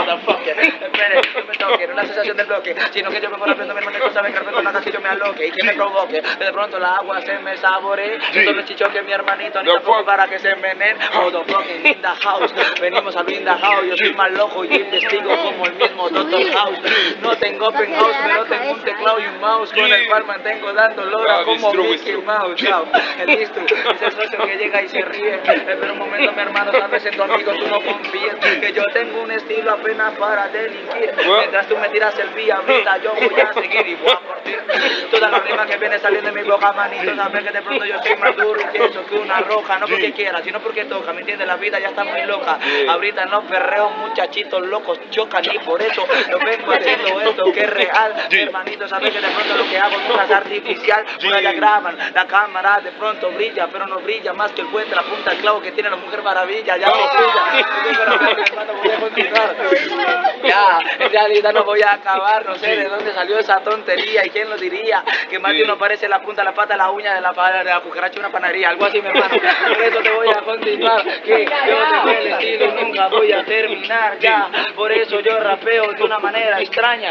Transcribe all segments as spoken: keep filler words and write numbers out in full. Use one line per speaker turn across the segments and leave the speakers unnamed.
motherfucker. Espere, no me toque, no es la sensación del bloque, sino que yo vengo rapeando, mi hermanito sabe que rapeando nada que yo me aloque y que me provoque. De pronto la agua se me saboree, sí. Todo el chicho que mi hermanito ni tampoco para que se envenene. Motherfucking in the house, venimos al in the house, yo soy más loco y investigo como el mismo doctor House. No tengo penthouse, pero tengo un teclado y un mouse con el cual mantengo dando lora como Mickey Mouse. El distro es el socio que llega y se ríe. Espera un momento, mi hermano, sabes en tu amigo tú no confíes, que yo tengo un estilo apenas para delinquir. Mientras tú me tiras el vía, ahorita yo voy a seguir y voy a partir toda la rima que viene saliendo de mi boca, manito. Sabes que de pronto yo soy más duro y que eso que una roja, no porque quiera, sino porque toca, ¿me entiendes? La vida ya está muy loca. Ahorita en los perreos muchachitos locos chocan y por eso lo vengo haciendo esto que es real. Mi hermanito, sabes que de pronto lo que hago no es artificial. Una ya graban, la cámara de pronto brilla, pero no brilla más que el puente, la punta del clavo que tiene la Mujer Maravilla. Ya no brilla, hermano, voy a continuar. Ya, en realidad no voy a acabar, no sé de dónde salió esa tontería y quién lo diría, que más de uno parece la punta, la pata, la uña de la, de la cucaracha de una panadería, algo así, mi hermano. Por eso te voy a continuar, que yo tengo el estilo y nunca voy a terminar, ya. Por eso yo rapeo de una manera extraña.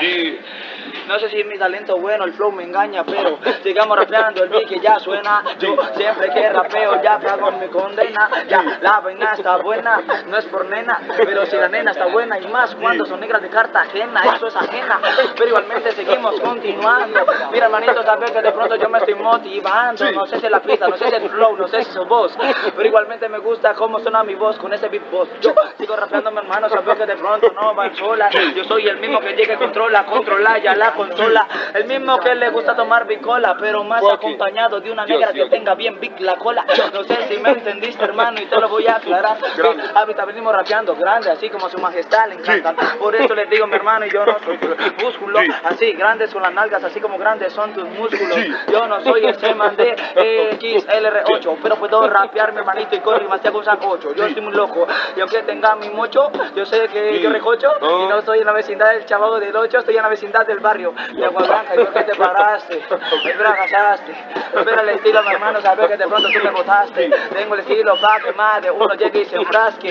No sé si es mi talento bueno, el flow me engaña, pero sigamos rapeando, el beat que ya suena. Yo siempre que rapeo ya pago mi condena. Ya, la vaina está buena, no es por nena, pero si la nena está buena y más cuando son negras de Cartagena, eso es ajena. Pero igualmente seguimos continuando. Mira, manito, sabes que de pronto yo me estoy motivando. No sé si es la pista, no sé si es el flow, no sé si es voz, pero igualmente me gusta cómo suena mi voz con ese beatbox. Yo sigo rapeando, mi hermano, sabes que de pronto no van sola. Yo soy el mismo que llega y controla, controla, ya la consola. El mismo que le gusta tomar bicola, pero más acompañado de una negra que tenga bien big la cola. No sé si me entendiste, hermano, y te lo voy a aclarar. Ahorita venimos rapeando grande, así como su majestad le encantan. Por eso les digo, mi hermano, y yo no soy músculo, así grandes son las nalgas, así como grandes son tus músculos. Yo no soy ese man de X L R ocho, pero puedo rapear, mi hermanito, y corre más te hago un sacocho. Yo estoy muy loco, y aunque tenga mi mocho, yo sé que yo recocho, y no estoy en la vecindad del Chavo del ocho, estoy en la vecindad del barrio de Agua Blanca. ¿Y por qué te paraste? Me fracasaste. Espera el estilo, mi hermano, sabes que de pronto tú me botaste. Tengo el estilo pa' que más de uno llegue y se enfrasque.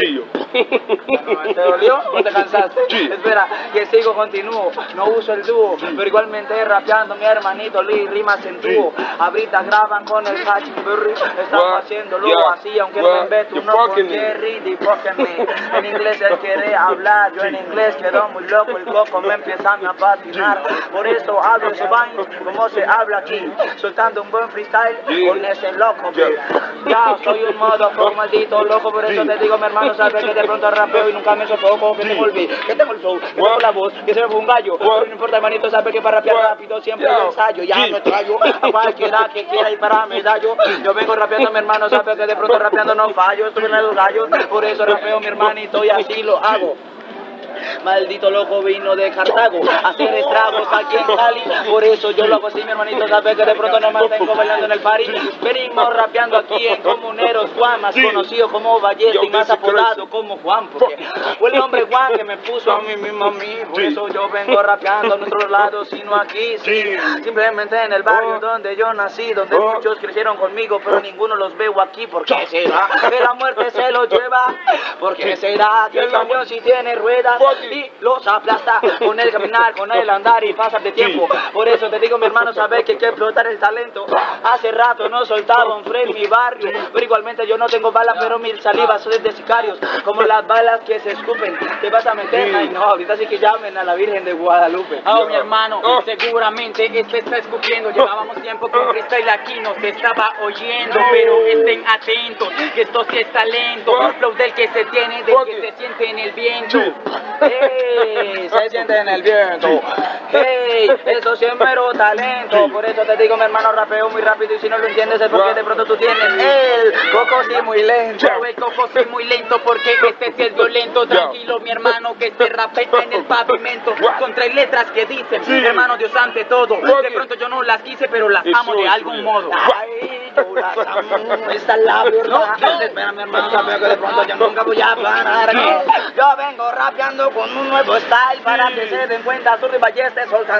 ¿Te dolió o te cansaste? Espera, que sigo, continúo, no uso el dúo, pero igualmente rapeando, mi hermanito, Lee, rimas en dúo. Ahorita graban con el Hachimberry, estamos haciéndolo así, aunque no me ve tu no, porque Riddy, me. En inglés él quiere hablar, yo en inglés quedo muy loco, el coco me empieza a patinar. Por eso hablo ese vaina como se habla aquí, soltando un buen freestyle con ese loco. Ya soy un modo con maldito loco, por eso te digo, mi hermano, sabes que de pronto rapeo y nunca me sofoco, que tengo el beat, que tengo el flow, que tengo la voz, que se me fue un gallo. Pero no importa, hermanito, sabes que para rapear rápido siempre lo ensayo. Ya no traigo a cualquiera que quiera y para medallo. Yo vengo rapeando, mi hermano, sabes que de pronto rapeando no fallo, estoy en los gallos, por eso rapeo, mi hermanito, y así lo hago. Maldito loco vino de Cartago a hacer estragos aquí en Cali. Por eso yo lo hago así, mi hermanito, sabes que de pronto no me mantengo bailando en el party. Venimos rapeando aquí en Comuneros, Juan, más conocido como Ballesta y más apodado como Juan, porque fue el nombre Juan que me puso a mí mismo a mí. Por eso yo vengo rapeando en otros lados, sino aquí, sí, simplemente en el barrio donde yo nací, donde muchos crecieron conmigo, pero ninguno los veo aquí. ¿Por qué será que la muerte se los lleva? ¿Por qué será que el camión si tiene ruedas y los aplasta con el caminar, con el andar y pasar de tiempo? Por eso te digo, mi hermano, sabes que hay que explotar el talento. Hace rato no soltaba un freno en mi barrio, pero igualmente yo no tengo balas, pero mil salivas son de sicarios, como las balas que se escupen. Te vas a meter, ay no, ahorita sí que llamen a la Virgen de Guadalupe.
Oh, mi hermano, seguramente este está escupiendo. Llevábamos tiempo con freestyle aquí, no se estaba oyendo, pero estén atentos, que esto sí es talento. Un flow del que se tiene, del que se siente en el viento.
Hey, se siente en el viento. Hey, eso sí es mero talento. Por eso te digo, mi hermano, rapeo muy rápido y si no lo entiendes es porque de pronto tú tienes el coco sí muy lento.
El coco sí muy lento porque este sí es violento. Tranquilo, mi hermano, que este rapea en el pavimento. Contra letras que dicen, mi hermano, Dios ante todo. De pronto yo no las quise, pero las amo de algún modo.
Ay, yo las amo, esta es la verdad. Espera, mi hermano, sabes que de pronto yo nunca voy a parar. Yo vengo rapeando con un nuevo style para que se den cuenta, Zurdo y Ballesta soltando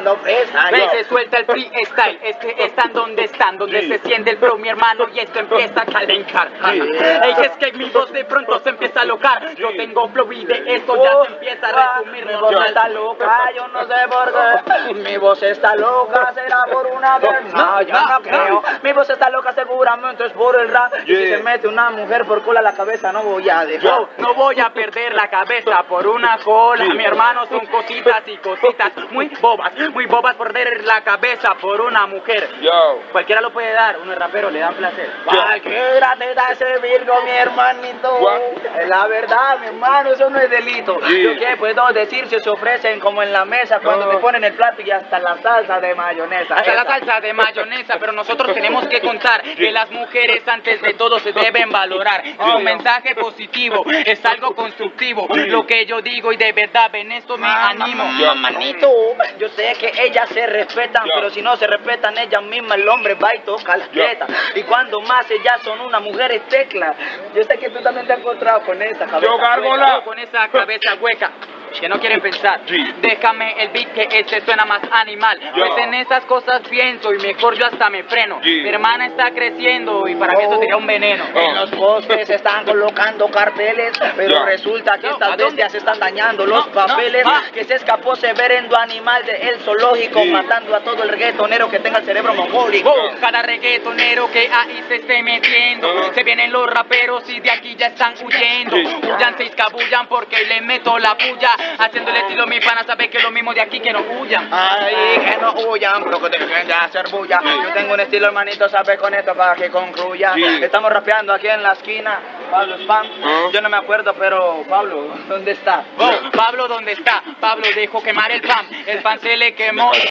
fumando fresa.
Ve, se suelta el freestyle, es que están donde están, donde
Sí.
se siente el flow, mi hermano, y esto empieza a calentar.
Sí.
Ey, es que mi voz de pronto se empieza a locar. Yo tengo flow y de esto ya se empieza a resumir.
Mi voz está loca, yo no sé por qué. Mi voz está loca, será por una vez. No, yo no creo. Mi voz está loca, seguramente es por el rap. Y si
Yeah.
se mete una mujer por cola a la cabeza, no voy a dejar.
Yo no voy a perder la cabeza por una cola. Mi hermano, son cositas y cositas muy bobas, muy bobas por perder la cabeza por una mujer.
Yo.
Cualquiera lo puede dar, uno es rapero, le dan placer.
Cualquiera te da ese virgo, mi hermanito.
What?
Es la verdad, mi hermano, eso no es delito.
Sí.
Yo qué puedo decir si se ofrecen como en la mesa cuando
No.
te ponen el plato y hasta la salsa de mayonesa.
Hasta la
Esa.
salsa de mayonesa, pero nosotros tenemos que contar que las mujeres antes de todo se deben valorar. Es un mensaje positivo, es algo constructivo. Lo que yo digo y de verdad en esto me animo.
Ya.
Manito, yo sé que ellas se respetan,
Ya.
pero si no se respetan ellas mismas, el hombre va y toca las
Ya.
tetas. Y cuando más ellas son una mujer tecla. Yo sé que tú también te has encontrado con esa cabeza.
Yo, gárgola.
hueca.
Con esa cabeza hueca que no quieren pensar.
Sí.
Déjame el beat que este suena más animal. Pues en esas cosas pienso y mejor yo hasta me freno.
Sí.
Mi hermana está creciendo y para mí eso sería un veneno.
Oh.
En los postes se están colocando carteles, pero
Ya.
resulta que
No,
estas
¿a dónde?
bestias están dañando los
No, no,
papeles.
ah.
Que se escapó severendo animal del zoológico,
Sí.
matando a todo el reggaetonero que tenga el cerebro mongólico.
Oh, cada reggaetonero que ahí se esté metiendo,
Ah.
se vienen los raperos y de aquí ya están huyendo.
Sí.
Huyan, se escabullan porque le meto la puya. Haciendo el estilo mi pana, sabe que es lo mismo de aquí, que no huyan.
Ay, que no huyan, pero que dejen de hacer bulla. Yo tengo un estilo, hermanito, sabe con esto para que concluya.
Sí.
Estamos rapeando aquí en la esquina, Pablo Spam.
Ah.
Yo no me acuerdo, pero Pablo, ¿dónde está?
Oh, Pablo, ¿dónde está? Pablo dejó quemar el pan, el pan se le quemó.